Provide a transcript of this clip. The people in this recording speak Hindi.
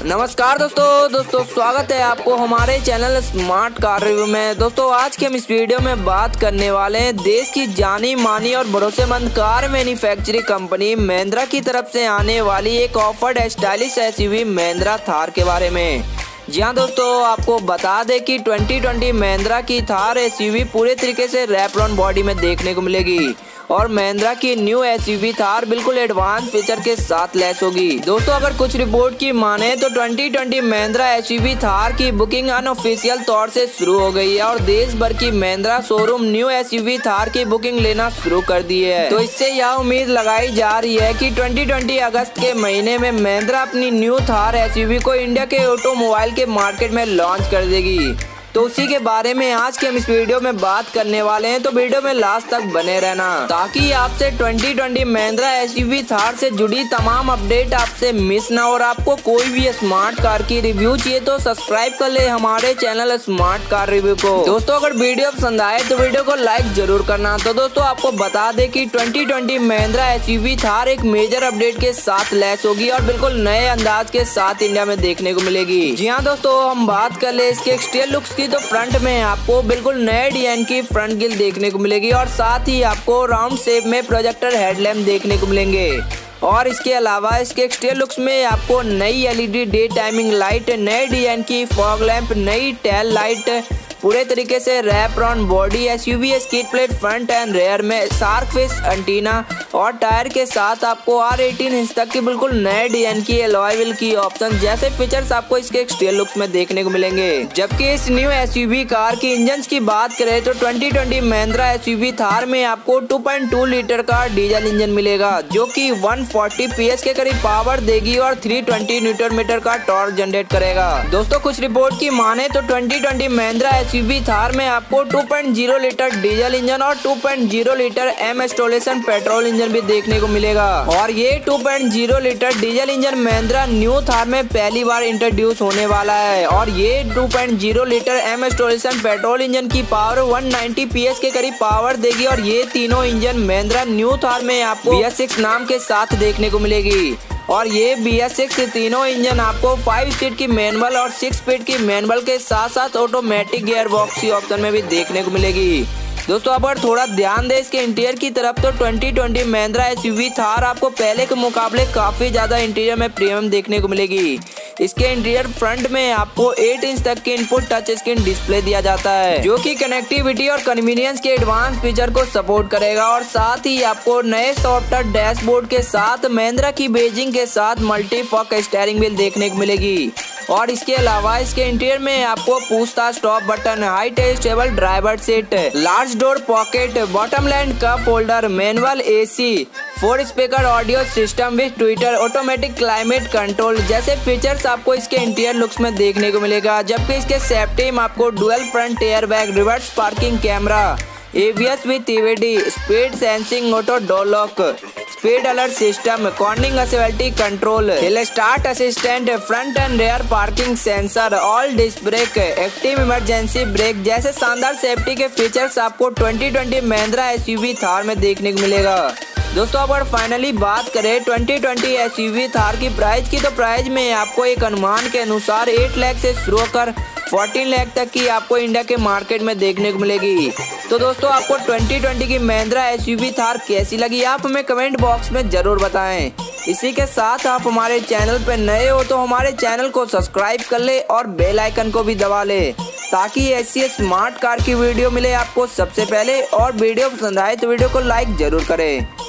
नमस्कार दोस्तों स्वागत है आपको हमारे चैनल स्मार्ट कार रिव्यू में। दोस्तों आज के हम इस वीडियो में बात करने वाले हैं देश की जानी मानी और भरोसेमंद कार मैन्युफैक्चरिंग कंपनी महिंद्रा की तरफ से आने वाली एक afford stylish SUV Mahindra Thar के बारे में। जी हाँ दोस्तों, आपको बता दें कि 2020 महिंद्रा की थार एसयूवी पूरे तरीके से रैप-रॉन बॉडी में देखने को मिलेगी और महिंद्रा की न्यू एसयूवी थार बिल्कुल एडवांस फीचर के साथ लैस होगी। दोस्तों अगर कुछ रिपोर्ट की माने तो 2020 महिंद्रा एसयूवी थार की बुकिंग अनऑफिशियल तौर से शुरू हो गई है और देश भर की Mahindra showroom new SUV Thar की बुकिंग लेना शुरू कर दी है। तो इससे यह उम्मीद लगाई जा रही है कि 2020 अगस्त के महीने में महिंद्रा अपनी न्यू थार एसयूवी को इंडिया के ऑटोमोबाइल के मार्केट में लॉन्च कर देगी। तो उसी के बारे में आज के हम इस वीडियो में बात करने वाले हैं, तो वीडियो में लास्ट तक बने रहना ताकि आपसे 2020 महिंद्रा एसयूवी थार से जुड़ी तमाम अपडेट आपसे मिस ना और आपको कोई भी स्मार्ट कार की रिव्यू चाहिए तो सब्सक्राइब कर ले हमारे चैनल स्मार्ट कार रिव्यू को। दोस्तों अगर वीडियो पसंद आए तो वीडियो को लाइक जरूर करना। तो दोस्तों आपको बता दें कि 2020 महिंद्रा एसयूवी थार एक मेजर अपडेट के साथ लैस होगी और बिल्कुल नए अंदाज के साथ इंडिया में देखने को मिलेगी। जी हाँ दोस्तों, हम बात कर ले इसके एक्सटीरियर लुक्स तो फ्रंट में आपको बिल्कुल नए डिजाइन की फ्रंट ग्रिल देखने को मिलेगी और साथ ही आपको राउंड शेप में प्रोजेक्टर हेडलैम्प देखने को मिलेंगे। और इसके अलावा इसके एक्सटीरियर लुक्स में आपको नई एलईडी डे टाइमिंग लाइट, नए डिजाइन की फॉग लैंप, नई टेल लाइट, पूरे तरीके से wraparound body, SUV skid plate front end rear में, शार्क फेस एंटीना और टायर के साथ आपको R18 इंच तक की बिल्कुल नए डिजाइन की अलॉय व्हील की ऑप्शन जैसे फीचर्स आपको इसके एक्सटीरियर लुक्स में देखने को मिलेंगे। जबकि इस न्यू एसयूवी कार की इंजन की बात करें तो 2020 महिंद्रा एसयूवी थार में आपको 2.2 लीटर का डीजल इंजन मिलेगा जो कि 140 PS के करीब पावर देगी और 320 न्यूटन मीटर का टॉर्क जनरेट करेगा। दोस्तों कुछ रिपोर्ट की माने तो 2020 महिंद्रा एसयूवी थार में आपको 2.0 लीटर डीजल इंजन और 2.0 litre M installation petrol engine भी देखने को मिलेगा और ये 2.0 litre diesel engine Mahindra new Thar में पहली बार इंट्रोड्यूस होने वाला है और ये 2.0 litre M installation petrol engine की पावर 190 PS के करीब पावर देगी और ये तीनों इंजन महिंद्रा न्यू थार में आपको BS6 नाम के साथ देखने को मिलेगी और ये BS6 तीनों इंजन आपको 5 स्पीड की मैनुअल और 6 स्पीड की मैनुअल के साथ साथ ऑटोमेटिक गियर बॉक्स की ऑप्शन में भी देखने को मिलेगी। दोस्तों अगर थोड़ा ध्यान दें इसके इंटीरियर की तरफ तो 2020 महिंद्रा एसयूवी थार आपको पहले के मुकाबले काफी ज्यादा इंटीरियर में प्रीमियम देखने को मिलेगी। इसके इंटीरियर फ्रंट में आपको 8 इंच तक की इनपुट टच स्क्रीन डिस्प्ले दिया जाता है जो कि कनेक्टिविटी और कन्वीनियंस के एडवांस फीचर को सपोर्ट करेगा और साथ ही आपको नए सॉफ्टवेयर डैशबोर्ड के साथ महिंद्रा की बेजिंग के साथ मल्टी फॉक स्टीयरिंग व्हील देखने को मिलेगी। और इसके अलावा इसके इंटीरियर में आपको पूछताछ stop button, height stable driver seat, large door pocket, bottle and cup holder, manual AC, 4 speaker audio system with tweeter, automatic climate control जैसे फीचर्स आपको इसके इंटीरियर लुक्स में देखने को मिलेगा। जबकि इसके सेफ्टी में आपको dual front air bag, reverse parking camera, ABS with EVD, speed sensing auto door lock, speed alert system, cornering stability control, hill start assistant, front end rear parking sensor, all disc brake, active emergency brake जैसे शानदार सेफ्टी के फीचर्स आपको 2020 महिंद्रा एसयूवी थार में देखने को मिलेगा। दोस्तों अगर फाइनली बात करें 2020 एसयूवी थार की प्राइस की तो प्राइस में आपको एक अनुमान के अनुसार 8 लाख से शुरू होकर 14 लाख तक की आपको इंडिया के मार्केट में देखने को मिलेगी। तो दोस्तों आपको 2020 की महिंद्रा एसयूवी थार कैसी लगी आप हमें कमेंट बॉक्स में जरूर बताएं। इसी के साथ आप हमारे चैनल पर नए हो तो हमारे चैनल को सब्सक्राइब कर ले और बेल आइकन को भी दबा ले ताकि ऐसी स्मार्ट कार की वीडियो मिले आपको सबसे पहले और वीडियो पसंद आए तो वीडियो को लाइक जरूर करें।